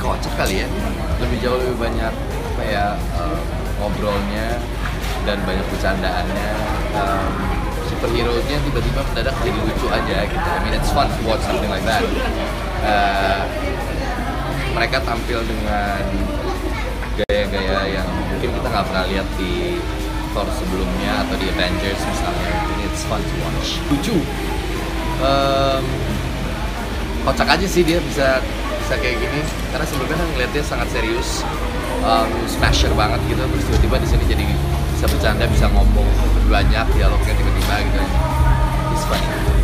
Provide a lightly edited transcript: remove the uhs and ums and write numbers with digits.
kocak kali ya, lebih jauh lebih banyak apa ya, ngobrolnya dan banyak bercandaannya. Superhero-nya tiba-tiba mendadak jadi lucu aja gitu. I mean it's fun to watch something like that. Mereka tampil dengan gaya-gaya yang mungkin kita nggak pernah lihat di Thor sebelumnya atau di Avengers misalnya. It's fun to watch. Lucu. Kocak aja sih dia bisa kayak gini, karena sebelumnya kan ngeliatnya sangat serius, smasher banget gitu, terus tiba-tiba di sini jadi bisa bercanda, bisa ngomong lebih banyak, dialognya tiba-tiba gitu. It's funny.